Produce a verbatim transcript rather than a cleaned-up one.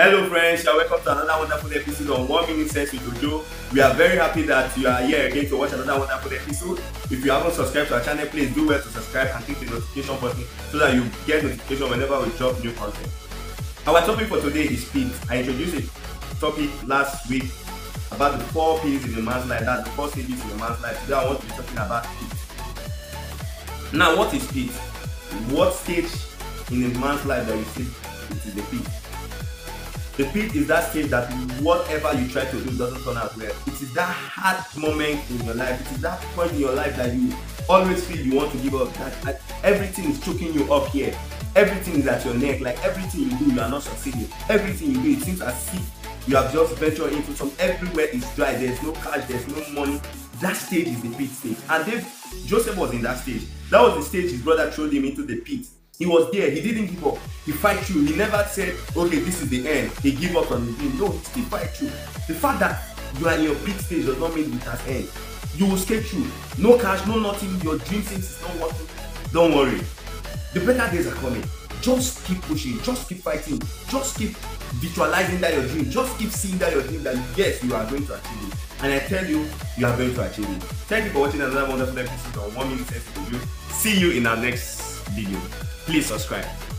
Hello friends, you are welcome to another wonderful episode on One Minute Sense with Ojio. We are very happy that you are here again to watch another wonderful episode. If you haven't subscribed to our channel, please do well to subscribe and click the notification button so that you get notification whenever we drop new content. Our topic for today is speed. I introduced a topic last week about the four P's in a man's life, that's the four stages in a man's life. Today I want to be talking about speed. Now, what is speed? What stage in a man's life that you see it is the peak? The peak is that stage that whatever you try to do doesn't turn out well. It is that hard moment in your life. It is that point in your life that you always feel you want to give up. That, that everything is choking you up here. Everything is at your neck. Like everything you do, you are not succeeding. Everything you do, it seems as if you have just ventured into some. Everywhere is dry. There's no cash. There's no money. That stage is the peak stage. And then Joseph was in that stage. That was the stage his brother threw him into the pit. He was there, he didn't give up, he fight through. He never said, okay, this is the end, he give up on the dream. No, he still fight through. The fact that you are in your peak stage does not mean it has end. You will skate through. No cash, no nothing, your dream seems it's not working. Don't worry. The better days are coming. Just keep pushing, just keep fighting, just keep visualizing that your dream, just keep seeing that your dream that yes, you are going to achieve it. And I tell you, you are going to achieve it. Thank you for watching another wonderful episode on One Minute Sense with Ojio. See you in our next video. Please subscribe.